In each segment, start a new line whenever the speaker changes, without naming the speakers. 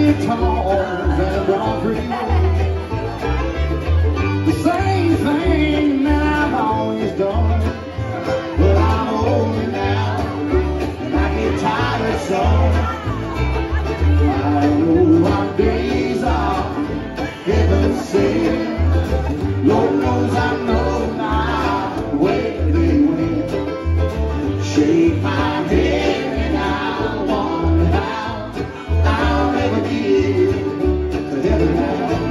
guitars and gone free. The same thing that I've always done. But I'm older now, and I get tired of songs. I know our days are heaven sent. Lord knows I know now where they went. Shake my head and I wonder how I'll ever get to heaven now.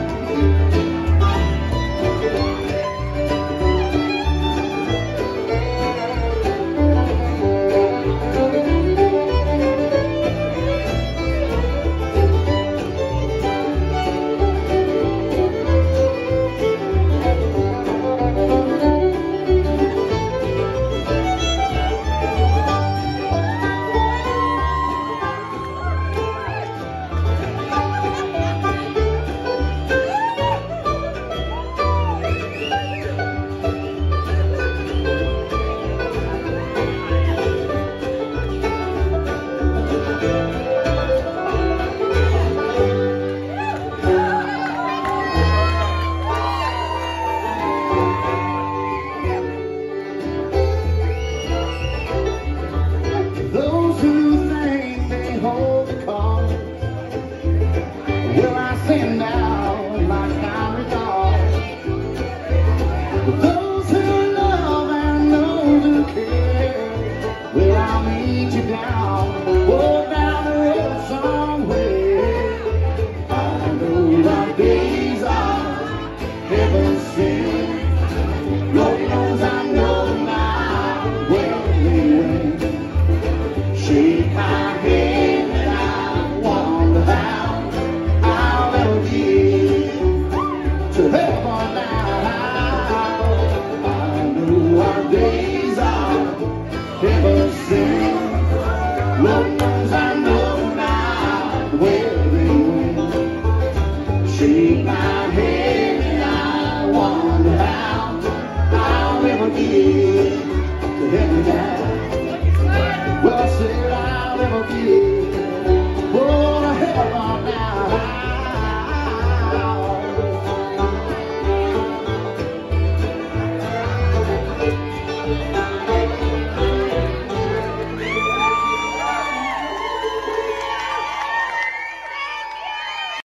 Will I sing now like I recall? Those who love and those who care, will I meet you down, oh, down the road somewhere? I know our days are heaven sent. Lord knows I know now where they went. Shake my head and I wonder how to heaven now. I know our days are heaven sent. Lord knows I know now where they went. Shake my head and I wonder how I'll ever get to heaven now. Well, I said I'll ever get